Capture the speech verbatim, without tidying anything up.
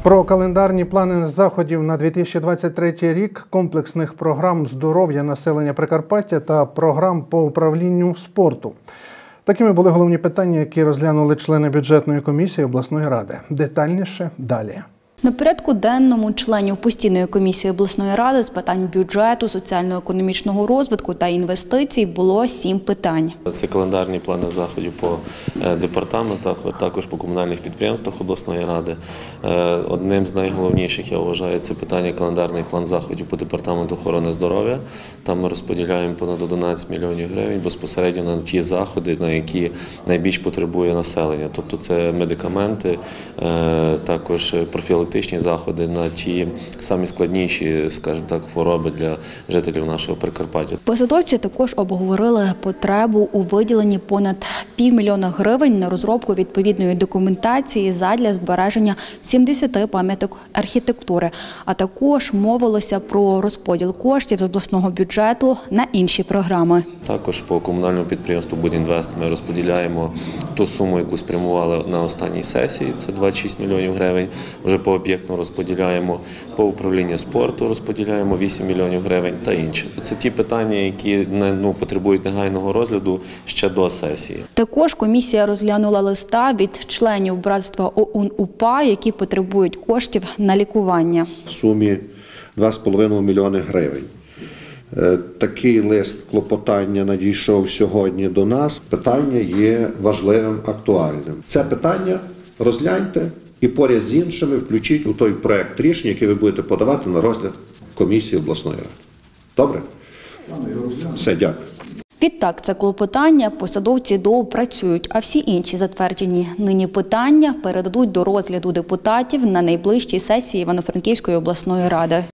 Про календарні плани заходів на дві тисячі двадцять третій рік, комплексних програм здоров'я населення Прикарпаття та програм по управлінню спорту. Такими були головні питання, які розглянули члени бюджетної комісії обласної ради. Детальніше далі. На порядку денному членів постійної комісії обласної ради з питань бюджету, соціально-економічного розвитку та інвестицій було сім питань. Це календарні плани заходів по департаментах, також по комунальних підприємствах обласної ради. Одним з найголовніших, я вважаю, це питання календарний план заходів по департаменту охорони здоров'я. Там ми розподіляємо понад одинадцять мільйонів гривень безпосередньо на ті заходи, на які найбільш потребує населення. Тобто це медикаменти, також профілактичні заходи на ті самі складніші, скажімо так, хвороби для жителів нашого Прикарпаття. Посадовці також обговорили потребу у виділенні понад півмільйона гривень на розробку відповідної документації задля збереження сімдесяти пам'яток архітектури, а також мовилося про розподіл коштів з обласного бюджету на інші програми. Також по комунальному підприємству «Будінвест» ми розподіляємо ту суму, яку спрямували на останній сесії, це двадцять шість мільйонів гривень. Вже по об'єктно розподіляємо, по управлінню спорту розподіляємо вісім мільйонів гривень та інше. Це ті питання, які ну, потребують негайного розгляду ще до сесії. Також комісія розглянула листа від членів братства ОУН-УПА, які потребують коштів на лікування. В сумі два з половиною мільйони гривень. Такий лист клопотання надійшов сьогодні до нас. Питання є важливим, актуальним. Це питання розгляньте і поряд з іншими включіть у той проект рішення, який ви будете подавати на розгляд комісії обласної ради. Добре? Все, дякую. Відтак, це клопотання посадовці доопрацюють, а всі інші затверджені нині питання передадуть до розгляду депутатів на найближчій сесії Івано-Франківської обласної ради.